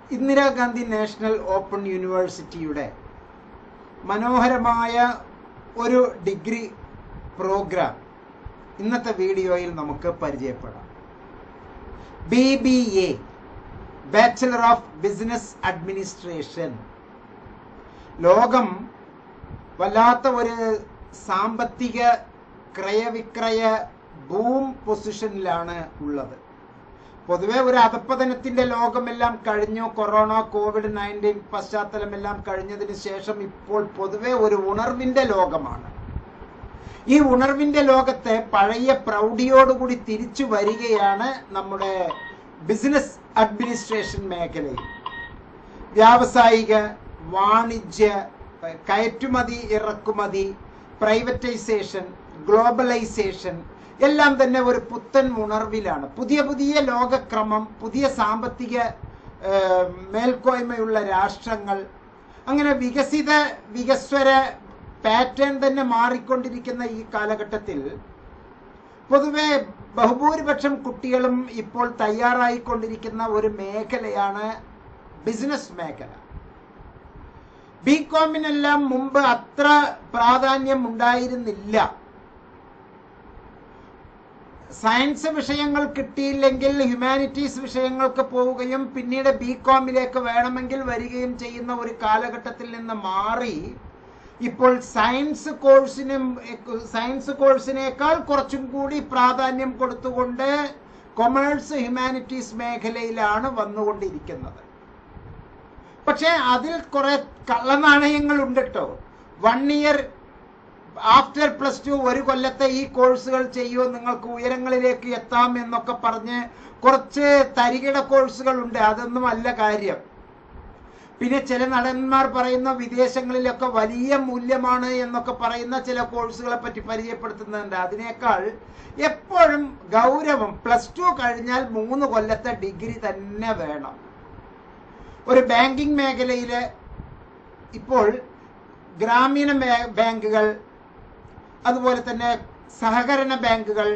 Indira Gandhi national open യൂണിവേഴ്സിറ്റിയുടെ മനോഹരമായ ഒരു ഡിഗ്രി പ്രോഗ്രാം ഇന്നത്തെ വീഡിയോയിൽ നമുക്ക് പരിചയപ്പെടാം. BBA bachelor of business administration. ലോകം വല്ലാത്ത ഒരു സാമ്പത്തിക ക്രയവിക്രയ ബൂം പൊസിഷനിലാണ് ഉള്ളത്. പൊതുവെ ഒരു അധപ്പതനത്തിന്റെ ലോകമെല്ലാം കഴിഞ്ഞു. കൊറോണ, COVID-19 പശ്ചാത്തലമെല്ലാം കഴിഞ്ഞതിന് ശേഷം ഇപ്പോൾ പൊതുവെ ഒരു ഉണർവിന്റെ ലോകമാണ്. ഈ ഉണർവിന്റെ ലോകത്തെ പഴയ പ്രൗഢിയോടുകൂടി തിരിച്ചു വരികയാണ് നമ്മുടെ ബിസിനസ് അഡ്മിനിസ്ട്രേഷൻ മേഖലയിൽ. വ്യാവസായിക, വാണിജ്യ, കയറ്റുമതി, ഇറക്കുമതി, പ്രൈവറ്റൈസേഷൻ, ഗ്ലോബലൈസേഷൻ എല്ലാം തന്നെ ഒരു പുത്തൻ ഉണർവിലാണ്. പുതിയ പുതിയ ലോകക്രമം, പുതിയ സാമ്പത്തിക മേൽക്കോയ്മയുള്ള രാഷ്ട്രങ്ങൾ, അങ്ങനെ വികസ്വര പാറ്റേൺ തന്നെ മാറിക്കൊണ്ടിരിക്കുന്ന ഈ കാലഘട്ടത്തിൽ പൊതുവെ ബഹുഭൂരിപക്ഷം കുട്ടികളും ഇപ്പോൾ തയ്യാറായിക്കൊണ്ടിരിക്കുന്ന ഒരു മേഖലയാണ് ബിസിനസ് മേഖല. ബികോമിനെല്ലാം മുമ്പ് അത്ര പ്രാധാന്യം ഉണ്ടായിരുന്നില്ല. സയൻസ് വിഷയങ്ങൾ കിട്ടിയില്ലെങ്കിൽ ഹ്യൂമാനിറ്റീസ് വിഷയങ്ങൾക്ക് പോവുകയും പിന്നീട് ബികോമിലേക്ക് വേണമെങ്കിൽ വരികയും ചെയ്യുന്ന ഒരു കാലഘട്ടത്തിൽ നിന്ന് മാറി ഇപ്പോൾ സയൻസ് കോഴ്സിനേക്കാൾ കുറച്ചും കൂടി പ്രാധാന്യം കൊടുത്തുകൊണ്ട് കൊമേഴ്സ്, ഹ്യൂമാനിറ്റീസ് മേഖലയിലാണ് വന്നുകൊണ്ടിരിക്കുന്നത്. പക്ഷെ അതിൽ കുറെ കള്ളനാണയങ്ങൾ ഉണ്ട് കേട്ടോ. 1 ഇയർ ആഫ്റ്റർ +2 ഒരു കൊല്ലത്തെ ഈ കോഴ്സുകൾ ചെയ്യൂ, നിങ്ങൾക്ക് ഉയരങ്ങളിലേക്ക് എത്താം എന്നൊക്കെ പറഞ്ഞ് കുറച്ച് തരികിട കോഴ്സുകൾ ഉണ്ട്. അതൊന്നും അല്ല കാര്യം. പിന്നെ ചില നടന്മാർ പറയുന്ന വിദേശങ്ങളിലൊക്കെ വലിയ മൂല്യമാണ് എന്നൊക്കെ പറയുന്ന ചില കോഴ്സുകളെ പറ്റി പരിചയപ്പെടുത്തുന്നുണ്ട്. അതിനേക്കാൾ എപ്പോഴും ഗൗരവം +2 കഴിഞ്ഞാൽ 3 കൊല്ലത്തെ ഡിഗ്രി തന്നെ വേണം. ഒരു ബാങ്കിങ് മേഖലയില് ഇപ്പോൾ ഗ്രാമീണ ബാങ്കുകൾ, അതുപോലെ തന്നെ സഹകരണ ബാങ്കുകൾ,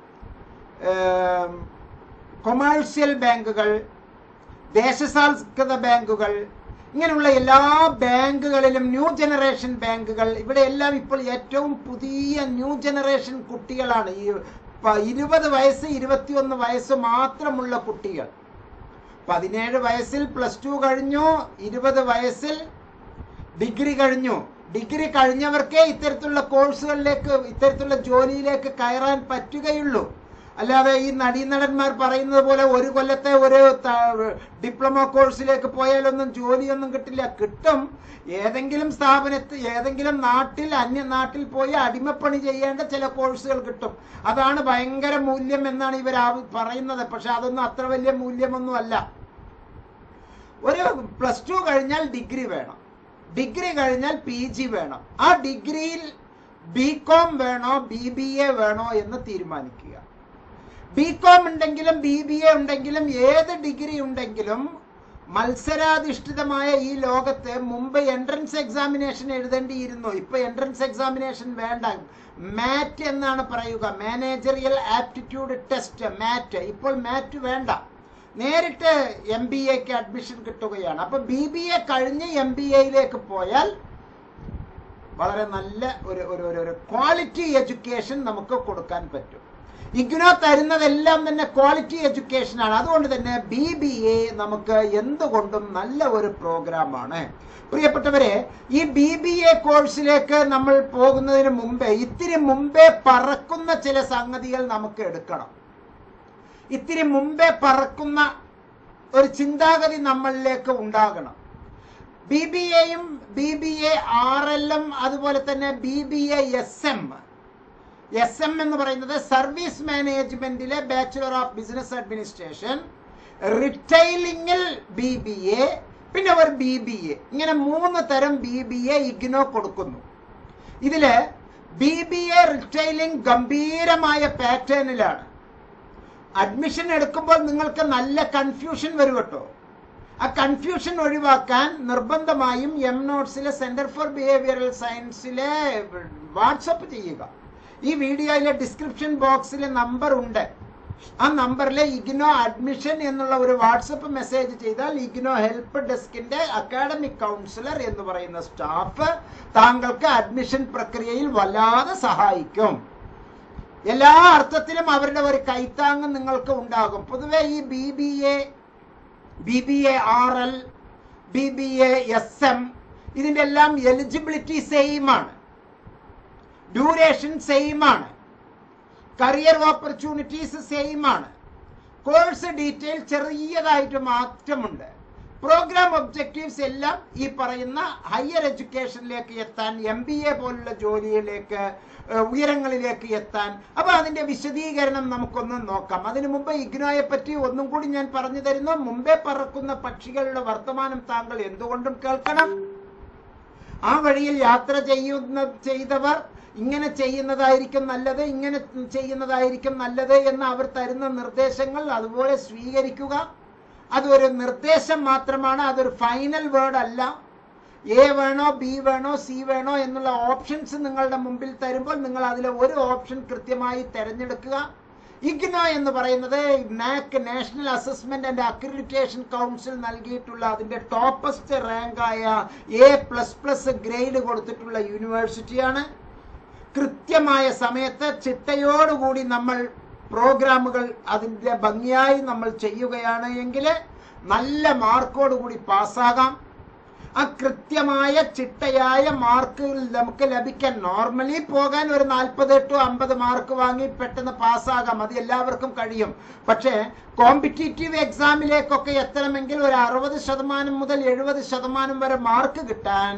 കൊമേഴ്സ്യൽ ബാങ്കുകൾ, ദേശസാൽകൃത ബാങ്കുകൾ, ഇങ്ങനെയുള്ള എല്ലാ ബാങ്കുകളിലും ന്യൂ ജനറേഷൻ ബാങ്കുകൾ, ഇവിടെ എല്ലാം ഇപ്പോൾ ഏറ്റവും പുതിയ ന്യൂ ജനറേഷൻ കുട്ടികളാണ്. ഈ 20 വയസ്സ് 21 വയസ്സ് മാത്രമുള്ള കുട്ടികൾ. 17 വയസ്സിൽ +2 കഴിഞ്ഞു, 20 വയസ്സിൽ ഡിഗ്രി കഴിഞ്ഞു. ഡിഗ്രി കഴിഞ്ഞവർക്കേ ഇത്തരത്തിലുള്ള കോഴ്സുകളിലേക്ക്, ഇത്തരത്തിലുള്ള ജോലിയിലേക്ക് കയറാൻ പറ്റുകയുള്ളൂ. അല്ലാതെ ഈ നടീനടന്മാർ പറയുന്നത് പോലെ ഒരു കൊല്ലത്തെ ഒരു ഡിപ്ലോമ കോഴ്സിലേക്ക് പോയാലൊന്നും ജോലിയൊന്നും കിട്ടില്ല. കിട്ടും, ഏതെങ്കിലും സ്ഥാപനത്തിൽ, ഏതെങ്കിലും നാട്ടിൽ, അന്യനാട്ടിൽ പോയി അടിമപ്പണി ചെയ്യേണ്ട ചില കോഴ്സുകൾ കിട്ടും. അതാണ് ഭയങ്കര മൂല്യം എന്നാണ് ഇവർ പറയുന്നത്. പക്ഷെ അതൊന്നും അത്ര വലിയ മൂല്യമൊന്നും അല്ല. ഒരു +2 കഴിഞ്ഞാൽ ഡിഗ്രി വേണം, ഡിഗ്രി കഴിഞ്ഞാൽ PG വേണം. ആ ഡിഗ്രിയിൽ ബികോം വേണോ BBA വേണോ എന്ന് തീരുമാനിക്കുക. ബികോം ഉണ്ടെങ്കിലും BBA ഉണ്ടെങ്കിലും ഏത് ഡിഗ്രി ഉണ്ടെങ്കിലും മത്സരാധിഷ്ഠിതമായ ഈ ലോകത്ത് മുമ്പ് എൻട്രൻസ് എക്സാമിനേഷൻ എഴുതേണ്ടിയിരുന്നു. ഇപ്പൊ എൻട്രൻസ് എക്സാമിനേഷൻ വേണ്ട, മാറ്റ് എന്നാണ് പറയുക, മാനേജറിയൽ ആപ്റ്റിറ്റ്യൂഡ് ടെസ്റ്റ്, മാറ്റ്. ഇപ്പോൾ മാറ്റ് വേണ്ട, നേരിട്ട് MBAക്ക് അഡ്മിഷൻ കിട്ടുകയാണ്. അപ്പൊ BBA കഴിഞ്ഞ് MBAയിലേക്ക് പോയാൽ വളരെ നല്ല ഒരു ക്വാളിറ്റി എഡ്യൂക്കേഷൻ നമുക്ക് കൊടുക്കാൻ പറ്റും. ഇഗ്നോ തരുന്നതെല്ലാം തന്നെ ക്വാളിറ്റി എഡ്യൂക്കേഷൻ ആണ്. അതുകൊണ്ട് തന്നെ BBA നമുക്ക് എന്തുകൊണ്ടും നല്ല ഒരു പ്രോഗ്രാമാണ്. പ്രിയപ്പെട്ടവരെ, ഈ BBA കോഴ്സിലേക്ക് നമ്മൾ പോകുന്നതിന് മുമ്പേ, ഇത്തിരി മുമ്പേ പറക്കുന്ന ചില സംഗതികൾ നമുക്ക് എടുക്കണം. ഇത്തിരി മുമ്പേ പറക്കുന്ന ഒരു ചിന്താഗതി നമ്മളിലേക്ക് ഉണ്ടാകണം. BBAയും BBA RLM, അതുപോലെ തന്നെ BBA SM എന്ന് പറയുന്നത് സർവീസ് മാനേജ്മെന്റിലെ ബാച്ചലർ ഓഫ് ബിസിനസ് അഡ്മിനിസ്ട്രേഷൻ, റിറ്റെയിലിംഗിൽ BBA, പിന്നെ ഒരു BBA. ഇങ്ങനെ 3 തരം BBA ഇഗ്നോ കൊടുക്കുന്നു. ഇതില് BBA റിറ്റെയിലിംഗ് ഗംഭീരമായ പാറ്റേണിലാണ്. അഡ്മിഷൻ എടുക്കുമ്പോൾ നിങ്ങൾക്ക് നല്ല കൺഫ്യൂഷൻ വരും കേട്ടോ. ആ കൺഫ്യൂഷൻ ഒഴിവാക്കാൻ നിർബന്ധമായും MNOTESലെ സെന്റർ ഫോർ ബിഹേവിയറൽ സയൻസിലെ വാട്സപ്പ് ചെയ്യുക. ഈ വീഡിയോയിലെ ഡിസ്ക്രിപ്ഷൻ ബോക്സിൽ നമ്പർ ഉണ്ട്. ആ നമ്പറിലെ ഇഗ്നോ അഡ്മിഷൻ എന്നുള്ള ഒരു വാട്സപ്പ് മെസ്സേജ് ചെയ്താൽ ഇഗ്നോ ഹെൽപ്പ് ഡെസ്കിന്റെ അക്കാഡമിക് കൗൺസിലർ എന്ന് പറയുന്ന സ്റ്റാഫ് താങ്കൾക്ക് അഡ്മിഷൻ പ്രക്രിയയിൽ വല്ലാതെ സഹായിക്കും. എല്ലാ അർത്ഥത്തിലും അവരുടെ ഒരു കൈത്താങ്ങ് നിങ്ങൾക്ക് ഉണ്ടാകും. പൊതുവെ ഈ BBA-RL, BBA-SM ഇതിന്റെ എല്ലാം എലിജിബിലിറ്റി സെയിം ആണ്, ഡ്യൂറേഷൻ സെയിം ആണ്, കരിയർ ഓപ്പർച്യൂണിറ്റീസ് സെയിം ആണ്. കോഴ്സ് ഡീറ്റെയിൽ ചെറിയതായിട്ട് മാറ്റമുണ്ട്. പ്രോഗ്രാം ഒബ്ജക്റ്റീവ്സ് എല്ലാം ഈ പറയുന്ന ഹയർ എഡ്യൂക്കേഷനിലേക്ക് എത്താൻ, MBA പോലുള്ള ജോലിയിലേക്ക്, ഉയരങ്ങളിലേക്ക് എത്താൻ. അപ്പൊ അതിന്റെ വിശദീകരണം നമുക്കൊന്ന് നോക്കാം. അതിനു മുമ്പ് ഇഗ്നോയെ പറ്റി ഒന്നും കൂടി ഞാൻ പറഞ്ഞു തരുന്നു. മുമ്പേ പറക്കുന്ന പക്ഷികളുടെ വർത്തമാനം താങ്കൾ എന്തുകൊണ്ടും കേൾക്കണം. ആ വഴിയിൽ യാത്ര ചെയ്തവർ ഇങ്ങനെ ചെയ്യുന്നതായിരിക്കും നല്ലത്, ഇങ്ങനെ ചെയ്യുന്നതായിരിക്കും നല്ലത് എന്ന് അവർ തരുന്ന നിർദ്ദേശങ്ങൾ അതുപോലെ സ്വീകരിക്കുക. അതൊരു നിർദ്ദേശം മാത്രമാണ്, അതൊരു ഫൈനൽ വേർഡ് അല്ല. A വേണോ, B വേണോ, C വേണോ എന്നുള്ള ഓപ്ഷൻസ് നിങ്ങളുടെ മുമ്പിൽ തരുമ്പോൾ നിങ്ങൾ അതിലെ ഒരു ഓപ്ഷൻ കൃത്യമായി തിരഞ്ഞെടുക്കുക. ഇഗ്നോ എന്ന് പറയുന്നത് NAAC, national assessment and accreditation council നൽകിയിട്ടുള്ള അതിന്റെ ടോപ്പസ്റ്റ് റാങ്കായ A++ ഗ്രേഡ് കൊടുത്തിട്ടുള്ള യൂണിവേഴ്സിറ്റിയാണ്. കൃത്യമായ സമയത്ത് ചിട്ടയോടുകൂടി നമ്മൾ പ്രോഗ്രാമുകൾ അതിൻ്റെ ഭംഗിയായി നമ്മൾ ചെയ്യുകയാണ് എങ്കിൽ നല്ല മാർക്കോടുകൂടി പാസ്സാകാം. ആ കൃത്യമായ ചിട്ടയായ മാർക്കുകൾ നമുക്ക് ലഭിക്കാൻ, നോർമലി പോകാൻ ഒരു 48-50 മാർക്ക് വാങ്ങി പെട്ടെന്ന് പാസ്സാകാം, അത് എല്ലാവർക്കും കഴിയും. പക്ഷേ കോമ്പറ്റീറ്റീവ് എക്സാമിലേക്കൊക്കെ എത്തണമെങ്കിൽ ഒരു 60% മുതൽ 70% വരെ മാർക്ക് കിട്ടാൻ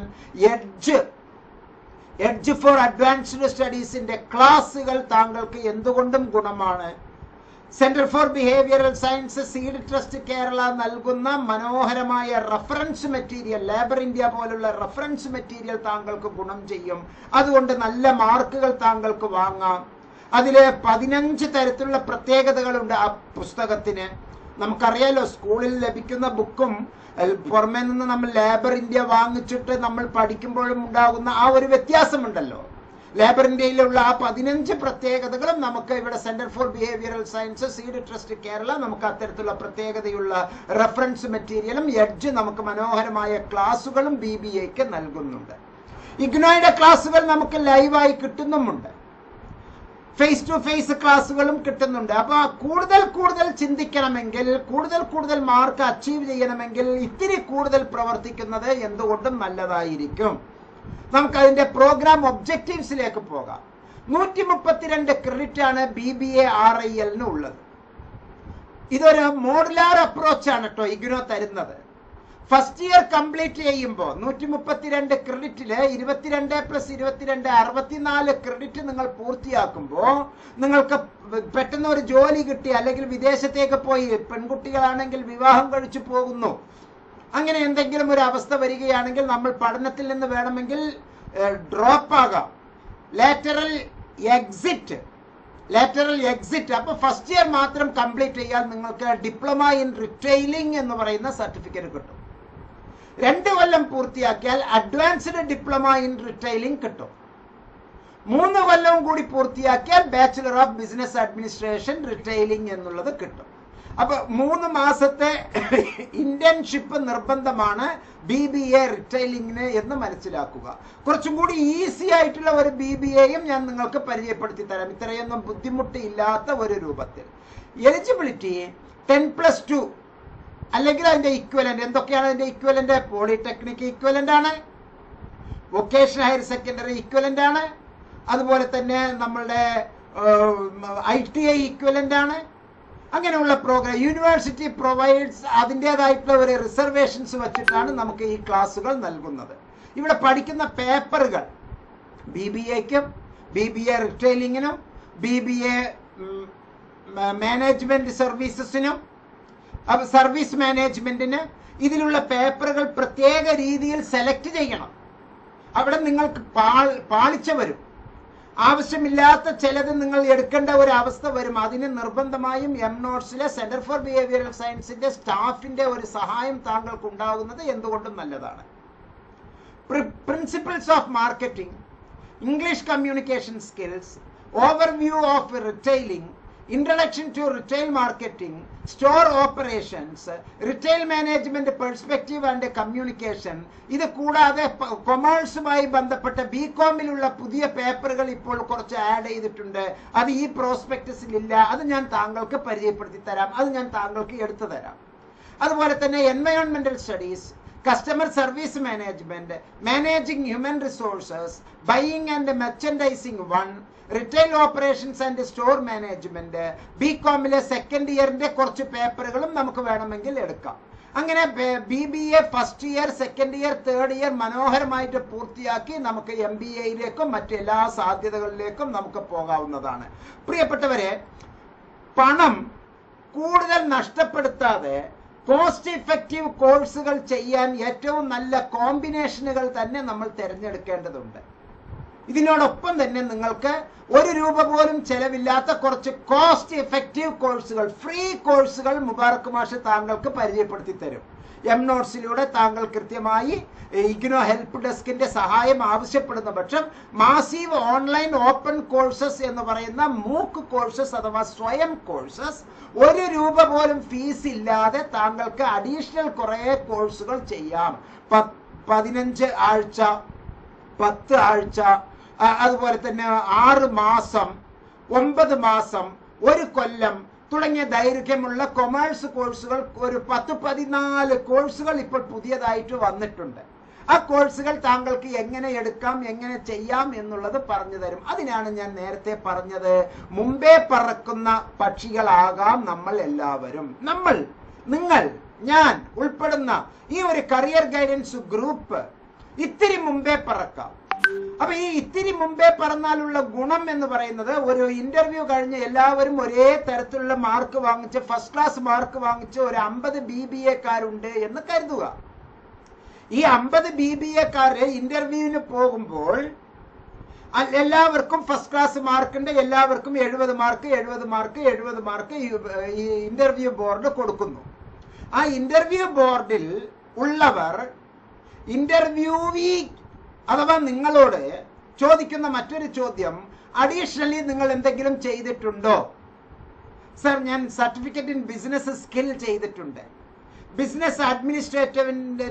എഡ്ജ് ഫോർ അഡ്വാൻസ്ഡ് സ്റ്റഡീസിന്റെ ക്ലാസുകൾ താങ്കൾക്ക് എന്തുകൊണ്ടും ഗുണമാണ്. Centre for behavioural science, seed trust Kerala നൽകുന്ന മനോഹരമായ റഫറൻസ് മെറ്റീരിയൽ, ലേബർ ഇന്ത്യ പോലുള്ള റഫറൻസ് മെറ്റീരിയൽ താങ്കൾക്ക് ഗുണം ചെയ്യും. അതുകൊണ്ട് നല്ല മാർക്കുകൾ താങ്കൾക്ക് വാങ്ങാം. അതില് 15 തരത്തിലുള്ള പ്രത്യേകതകളുണ്ട് ആ പുസ്തകത്തിന്. നമുക്കറിയാലോ, സ്കൂളിൽ ലഭിക്കുന്ന ബുക്കും പുറമേ നിന്ന് നമ്മൾ ലേബർ ഇന്ത്യ വാങ്ങിച്ചിട്ട് നമ്മൾ പഠിക്കുമ്പോഴും ഉണ്ടാകുന്ന ആ ഒരു വ്യത്യാസമുണ്ടല്ലോ. ലേബർ ഇന്ത്യയിലുള്ള ആ 15 പ്രത്യേകതകളും നമുക്ക് ഇവിടെ centre for behavioural science, seed trust Kerala നമുക്ക് അത്തരത്തിലുള്ള പ്രത്യേകതയുള്ള റെഫറൻസ് മെറ്റീരിയലും എഡ്ജ് നമുക്ക് മനോഹരമായ ക്ലാസുകളും BBAക്ക് നൽകുന്നുണ്ട്. ഇഗ്നോയുടെ ക്ലാസുകൾ നമുക്ക് ലൈവായി കിട്ടുന്നുമുണ്ട്, ഫേസ് ടു ഫേസ് ക്ലാസുകളും കിട്ടുന്നുണ്ട്. അപ്പൊ കൂടുതൽ ചിന്തിക്കണമെങ്കിൽ, കൂടുതൽ മാർക്ക് അച്ചീവ് ചെയ്യണമെങ്കിൽ ഇത്തിരി കൂടുതൽ പ്രവർത്തിക്കുന്നത് എന്തുകൊണ്ടും നല്ലതായിരിക്കും. നമുക്കതിന്റെ പ്രോഗ്രാം ഒബ്ജക്റ്റീവ്സിലേക്ക് പോകാം. 132 ക്രെഡിറ്റ് ആണ് BBA-RIL ഉള്ളത്. ഇതൊരു മോഡുലാർ അപ്രോച്ചാണ് കേട്ടോ ഇഗ്നോ തരുന്നത്. ഫസ്റ്റ് ഇയർ കംപ്ലീറ്റ് ചെയ്യുമ്പോൾ 132 ക്രെഡിറ്റില് 22+22 64 ക്രെഡിറ്റ് നിങ്ങൾ പൂർത്തിയാക്കുമ്പോൾ നിങ്ങൾക്ക് പെട്ടെന്ന് ഒരു ജോലി കിട്ടി, അല്ലെങ്കിൽ വിദേശത്തേക്ക് പോയി, പെൺകുട്ടികളാണെങ്കിൽ വിവാഹം കഴിച്ചു പോകുന്നു, അങ്ങനെ എന്തെങ്കിലും ഒരു അവസ്ഥ വരികയാണെങ്കിൽ നമ്മൾ പഠനത്തിൽ നിന്ന് വേണമെങ്കിൽ ഡ്രോപ്പ് ആകാം, ലാറ്ററൽ എക്സിറ്റ്. അപ്പൊ ഫസ്റ്റ് ഇയർ മാത്രം കംപ്ലീറ്റ് ചെയ്യാൻ നിങ്ങൾക്ക് ഡിപ്ലോമ ഇൻ റിറ്റെയിലിംഗ് എന്ന് പറയുന്ന സർട്ടിഫിക്കറ്റ് കിട്ടും. 2 കൊല്ലം പൂർത്തിയാക്കിയാൽ അഡ്വാൻസ്ഡ് ഡിപ്ലോമ ഇൻ റിറ്റെയിലിംഗ് കിട്ടും. 3 കൊല്ലവും കൂടി പൂർത്തിയാക്കിയാൽ bachelor of business administration retailing എന്നുള്ളത് കിട്ടും. അപ്പൊ 3 മാസത്തെ ഇന്റേൺഷിപ്പ് നിർബന്ധമാണ് BBA റിറ്റെയിലിംഗിന് എന്ന് മനസ്സിലാക്കുക. കുറച്ചും കൂടി ഈസി ആയിട്ടുള്ള ഒരു BBAയും ഞാൻ നിങ്ങൾക്ക് പരിചയപ്പെടുത്തി തരാം, ഇത്രയൊന്നും ബുദ്ധിമുട്ടില്ലാത്ത ഒരു രൂപത്തിൽ. എലിജിബിലിറ്റി 10+2 അല്ലെങ്കിൽ അതിന്റെ ഇക്വലന്റ്. എന്തൊക്കെയാണ് അതിന്റെ ഇക്വലന്റ്? പോളിടെക്നിക് ഇക്വലന്റ് ആണ്, വൊക്കേഷണൽ ഹയർ സെക്കൻഡറി ഇക്വലന്റ് ആണ്, അതുപോലെ തന്നെ നമ്മളുടെ ITI ഇക്വലന്റ് ആണ്. അങ്ങനെയുള്ള പ്രോഗ്രാം യൂണിവേഴ്സിറ്റി പ്രൊവൈഡ്സ് അതിൻ്റെതായിട്ടുള്ള ഒരു റിസർവേഷൻസ് വെച്ചിട്ടാണ് നമുക്ക് ഈ ക്ലാസുകൾ നൽകുന്നത്. ഇവിടെ പഠിക്കുന്ന പേപ്പറുകൾ BBAക്കും BBA റിറ്റെയിലിങ്ങിനും BBA മാനേജ്മെന്റ് സർവീസസിനും സർവീസ് മാനേജ്മെന്റിന് ഇതിലുള്ള പേപ്പറുകൾ പ്രത്യേക രീതിയിൽ സെലക്ട് ചെയ്യണം. അവിടെ നിങ്ങൾക്ക് പാളിച്ച വരും, ആവശ്യമില്ലാത്ത ചിലത് നിങ്ങൾ എടുക്കേണ്ട ഒരു അവസ്ഥ വരും. അതിന് നിർബന്ധമായും MNOTSലെ സെന്റർ ഫോർ ബിഹേവിയറൽ സയൻസിന്റെ സ്റ്റാഫിന്റെ ഒരു സഹായം താങ്കൾക്ക് ഉണ്ടാകുന്നത് എന്തുകൊണ്ടും നല്ലതാണ്. Principles of marketing, English communication skills, overview of retailing, introduction to retail marketing, store operations, retail management perspective and communication. ഇത് കൂടാതെ കൊമേഴ്സുമായി ബന്ധപ്പെട്ട ബികോമിലുള്ള പുതിയ പേപ്പറുകൾ ഇപ്പോൾ കുറച്ച് ആഡ് ചെയ്തിട്ടുണ്ട്. അത് ഈ പ്രോസ്പെക്ടസിൽ ഇല്ല. അത് ഞാൻ താങ്കൾക്ക് പരിചയപ്പെടുത്തി തരാം, അത് ഞാൻ താങ്കൾക്ക് എടുത്തു തരാം. അതുപോലെ തന്നെ എൻവയോൺമെന്റൽ studies, customer service management, managing human resources, buying and merchandising 1, retail operations and store management, ബികോമിലെ സെക്കൻഡ് ഇയറിന്റെ കുറച്ച് പേപ്പറുകളും നമുക്ക് വേണമെങ്കിൽ എടുക്കാം. അങ്ങനെ BBA first year, second year, third year മനോഹരമായിട്ട് പൂർത്തിയാക്കി നമുക്ക് MBAയിലേക്കും മറ്റെല്ലാ സാധ്യതകളിലേക്കും നമുക്ക് പോകാവുന്നതാണ്. പ്രിയപ്പെട്ടവരെ, പണം കൂടുതൽ നഷ്ടപ്പെടുത്താതെ കോസ്റ്റ് ഇഫക്റ്റീവ് കോഴ്സുകൾ ചെയ്യാൻ ഏറ്റവും നല്ല കോമ്പിനേഷനുകൾ തന്നെ നമ്മൾ തിരഞ്ഞെടുക്കേണ്ടതുണ്ട്. ഇതിനോടൊപ്പം തന്നെ നിങ്ങൾക്ക് ₹1 പോലും ചെലവില്ലാത്ത കുറച്ച് കോസ്റ്റ് ഇഫക്റ്റീവ് കോഴ്സുകൾ, ഫ്രീ കോഴ്സുകൾ മുബാറക് മാഷ് താങ്കൾക്ക് പരിചയപ്പെടുത്തി തരും. നോട്ട്സിലൂടെ താങ്കൾ കൃത്യമായി ഇഗ്നോ ഹെൽപ്പ് ഡെസ്കിന്റെ സഹായം ആവശ്യപ്പെടുന്ന പക്ഷം മാസീവ് ഓൺലൈൻ ഓപ്പൺ കോഴ്സസ് എന്ന് പറയുന്ന മൂക്ക് കോഴ്സസ് അഥവാ സ്വയം കോഴ്സസ് ₹1 പോലും ഫീസ് ഇല്ലാതെ താങ്കൾക്ക് അഡീഷണൽ കുറെ കോഴ്സുകൾ ചെയ്യാം. 15 ആഴ്ച, 10 ആഴ്ച, അതുപോലെ തന്നെ 6 മാസം, 9 മാസം, 1 കൊല്ലം തുടങ്ങിയ ദൈർഘ്യമുള്ള കൊമേഴ്സ് കോഴ്സുകൾ ഒരു 10-14 കോഴ്സുകൾ ഇപ്പോൾ പുതിയതായിട്ട് വന്നിട്ടുണ്ട്. ആ കോഴ്സുകൾ താങ്കൾക്ക് എങ്ങനെ എടുക്കാം, എങ്ങനെ ചെയ്യാം എന്നുള്ളത് പറഞ്ഞു തരും. അതിനാണ് ഞാൻ നേരത്തെ പറഞ്ഞത്, മുമ്പേ പറക്കുന്ന പക്ഷികളാകാം നമ്മൾ എല്ലാവരും. നമ്മൾ, നിങ്ങൾ, ഞാൻ ഉൾപ്പെടുന്ന ഈ ഒരു കരിയർ ഗൈഡൻസ് ഗ്രൂപ്പ് ഇത്തിരി മുമ്പേ പറക്കാം. അപ്പൊ ഈ ഇത്തിരി മുമ്പേ പറഞ്ഞാലുള്ള ഗുണം എന്ന് പറയുന്നത്, ഒരു ഇന്റർവ്യൂ കഴിഞ്ഞ് എല്ലാവരും ഒരേ തരത്തിലുള്ള മാർക്ക് വാങ്ങിച്ച്, ഫസ്റ്റ് ക്ലാസ് മാർക്ക് വാങ്ങിച്ച് ഒരു 50 BBAക്കാരുണ്ട് എന്ന് കരുതുക. ഈ 50 BBAക്കാര് ഇന്റർവ്യൂവിന് പോകുമ്പോൾ എല്ലാവർക്കും ഫസ്റ്റ് ക്ലാസ് മാർക്കുണ്ട്, എല്ലാവർക്കും 70 മാർക്ക് 70 മാർക്ക് 70 മാർക്ക് ഈ ഇന്റർവ്യൂ ബോർഡ് കൊടുക്കുന്നു. ആ ഇന്റർവ്യൂ ബോർഡിൽ ഉള്ളവർ ഇന്റർവ്യൂവി അഥവാ നിങ്ങളോട് ചോദിക്കുന്ന മറ്റൊരു ചോദ്യം, അഡീഷണലി നിങ്ങൾ എന്തെങ്കിലും ചെയ്തിട്ടുണ്ടോ? സർ, ഞാൻ സർട്ടിഫിക്കറ്റ് ഇൻ ബിസിനസ് സ്കിൽ ചെയ്തിട്ടുണ്ട്. ബിസിനസ് അഡ്മിനിസ്ട്രേറ്റീവിന്റെ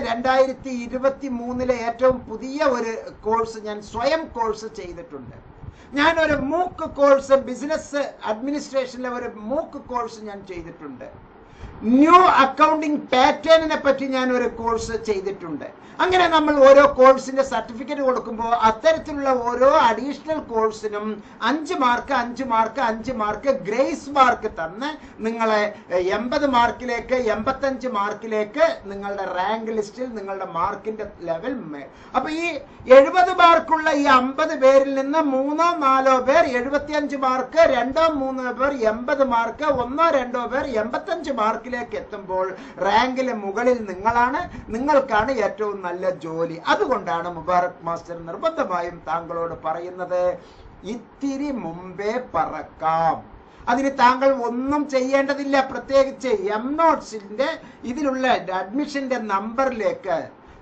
2023 ഏറ്റവും പുതിയ ഒരു കോഴ്സ് ഞാൻ സ്വയം കോഴ്സ് ചെയ്തിട്ടുണ്ട്. ഞാനൊരു മൂക്ക് കോഴ്സ്, ബിസിനസ് അഡ്മിനിസ്ട്രേഷനിലെ ഒരു മൂക്ക് കോഴ്സ് ഞാൻ ചെയ്തിട്ടുണ്ട്. ന്യൂ അക്കൗണ്ടിംഗ് പാറ്റേണിനെ പറ്റി ഞാൻ ഒരു കോഴ്സ് ചെയ്തിട്ടുണ്ട്. അങ്ങനെ നമ്മൾ ഓരോ കോഴ്സിന്റെ സർട്ടിഫിക്കറ്റ് കൊടുക്കുമ്പോൾ അത്തരത്തിലുള്ള ഓരോ അഡീഷണൽ കോഴ്സിനും 5 mark 5 mark 5 mark grace mark തന്ന് നിങ്ങളെ 80 മാർക്കിലേക്ക് 85 മാർക്കിലേക്ക് നിങ്ങളുടെ റാങ്ക് ലിസ്റ്റിൽ നിങ്ങളുടെ മാർക്കിന്റെ ലെവൽ. അപ്പൊ ഈ 70 മാർക്കുള്ള ഈ 50 പേരിൽ നിന്ന് 3-4 പേർ 75 മാർക്ക്, 2-3 പേർ 80 മാർക്ക്, 1-2 പേർ 85 മാർക്കിലേക്ക് എത്തുമ്പോൾ റാങ്കിലെ മുകളിൽ നിങ്ങളാണ്. നിങ്ങൾക്കാണ് ഏറ്റവും നല്ല ജോലി. അതുകൊണ്ടാണ് മുബാറക് മാസ്റ്റർ നിർബന്ധമായും താങ്കളോട് പറയുന്നത്, ഇത്തിരി മുമ്പേ പറക്കാം. അതിന് താങ്കൾ ഒന്നും ചെയ്യേണ്ടതില്ല. പ്രത്യേകിച്ച് നോട്ട്സിന്റെ ഇതിലുള്ള അഡ്മിഷന്റെ നമ്പറിലേക്ക്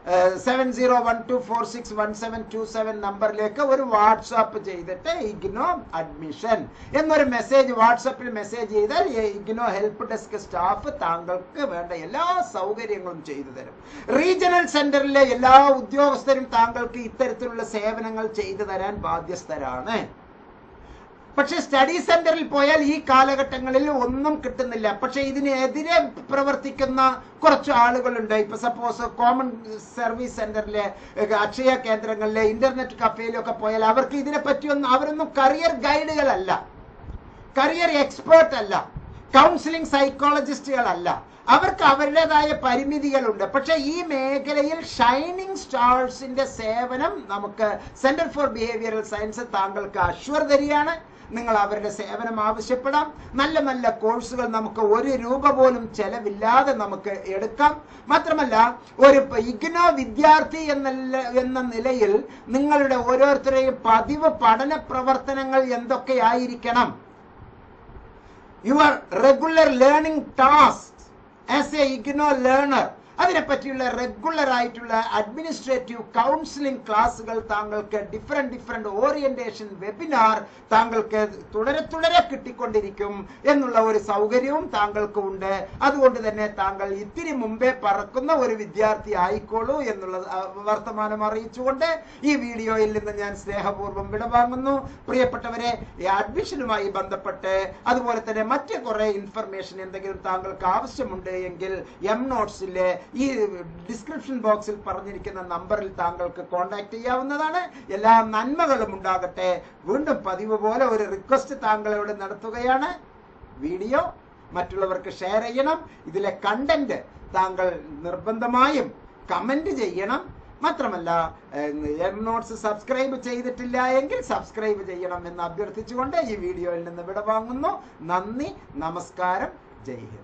7012461727 നമ്പറിലേക്ക് ഒരു വാട്സാപ്പ് ചെയ്തിട്ട് ഇഗ്നോ അഡ്മിഷൻ എന്നൊരു മെസ്സേജ് വാട്സാപ്പിൽ മെസ്സേജ് ചെയ്താൽ ഇഗ്നോ ഹെൽപ്പ് ഡെസ്ക് സ്റ്റാഫ് താങ്കൾക്ക് വേണ്ട എല്ലാ സൗകര്യങ്ങളും ചെയ്തു തരും. റീജിയണൽ സെന്ററിലെ എല്ലാ ഉദ്യോഗസ്ഥരും താങ്കൾക്ക് ഇത്തരത്തിലുള്ള സേവനങ്ങൾ ചെയ്തു തരാൻ ബാധ്യസ്ഥരാണ്. പക്ഷെ സ്റ്റഡി സെന്ററിൽ പോയാൽ ഈ കാലഘട്ടങ്ങളിൽ ഒന്നും കിട്ടുന്നില്ല. പക്ഷെ ഇതിനെതിരെ പ്രവർത്തിക്കുന്ന കുറച്ച് ആളുകളുണ്ട്. ഇപ്പൊ സപ്പോസ് കോമൺ സർവീസ് സെന്ററിലെ, അക്ഷയ കേന്ദ്രങ്ങളിലെ, ഇന്റർനെറ്റ് കഫേയിലൊക്കെ പോയാൽ അവർക്ക് ഇതിനെ പറ്റിയൊന്നും, അവരൊന്നും കരിയർ ഗൈഡുകളല്ല, കരിയർ എക്സ്പേർട്ട് അല്ല, കൗൺസിലിംഗ് സൈക്കോളജിസ്റ്റുകളല്ല. അവർക്ക് അവരുടേതായ പരിമിതികളുണ്ട്. പക്ഷെ ഈ മേഖലയിൽ ഷൈനിങ് സ്റ്റാർസിന്റെ സേവനം നമുക്ക് സെന്റർ ഫോർ ബിഹേവിയറൽ സയൻസ് താങ്കൾക്ക് അഷ്വർ തരികയാണ്. നിങ്ങൾ അവരുടെ സേവനം ആവശ്യപ്പെടാം. നല്ല നല്ല കോഴ്സുകൾ നമുക്ക് ₹1 പോലും ചെലവില്ലാതെ നമുക്ക് എടുക്കാം. മാത്രമല്ല, ഒരു ഇഗ്നോ വിദ്യാർത്ഥി എന്ന നിലയിൽ നിങ്ങളുടെ ഓരോരുത്തരെയും പതിവ് പഠന പ്രവർത്തനങ്ങൾ എന്തൊക്കെയായിരിക്കണം? Your regular learning task as a IGNOU learner, അതിനെപ്പറ്റിയുള്ള റെഗുലർ ആയിട്ടുള്ള അഡ്മിനിസ്ട്രേറ്റീവ് കൗൺസിലിംഗ് ക്ലാസ്സുകൾ താങ്കൾക്ക് ഡിഫറെന്റ് ഓറിയന്റേഷൻ വെബിനാർ താങ്കൾക്ക് തുടരെ കിട്ടിക്കൊണ്ടിരിക്കും എന്നുള്ള ഒരു സൗകര്യവും താങ്കൾക്ക് ഉണ്ട്. അതുകൊണ്ട് തന്നെ താങ്കൾ ഇത്തിരി മുമ്പേ പറക്കുന്ന ഒരു വിദ്യാർത്ഥി ആയിക്കോളൂ എന്നുള്ള വർത്തമാനം അറിയിച്ചുകൊണ്ട് ഈ വീഡിയോയിൽ നിന്ന് ഞാൻ സ്നേഹപൂർവ്വം വിടവാങ്ങുന്നു. പ്രിയപ്പെട്ടവരെ, ഈ അഡ്മിഷനുമായി ബന്ധപ്പെട്ട് അതുപോലെ തന്നെ മറ്റ് കുറെ ഇൻഫർമേഷൻ എന്തെങ്കിലും താങ്കൾക്ക് ആവശ്യമുണ്ട് എങ്കിൽ നോട്ട്സിലെ ഈ ഡിസ്ക്രിപ്ഷൻ ബോക്സിൽ പറഞ്ഞിരിക്കുന്ന നമ്പറിൽ താങ്കൾക്ക് കോൺടാക്ട് ചെയ്യാവുന്നതാണ്. എല്ലാ നന്മകളും ഉണ്ടാകട്ടെ. വീണ്ടും പതിവ് പോലെ ഒരു റിക്വസ്റ്റ് താങ്കളോട് നടത്തുകയാണ്. വീഡിയോ മറ്റുള്ളവർക്ക് ഷെയർ ചെയ്യണം. ഇതിലെ കണ്ടന്റ് താങ്കൾ നിർബന്ധമായും കമന്റ് ചെയ്യണം. മാത്രമല്ല നോട്ട്സ് സബ്സ്ക്രൈബ് ചെയ്തിട്ടില്ല എങ്കിൽ സബ്സ്ക്രൈബ് ചെയ്യണം എന്ന് അഭ്യർത്ഥിച്ചുകൊണ്ട് ഈ വീഡിയോയിൽ നിന്ന് വിടവാങ്ങുന്നു. നന്ദി, നമസ്കാരം, ജയ് ഹിന്ദ്.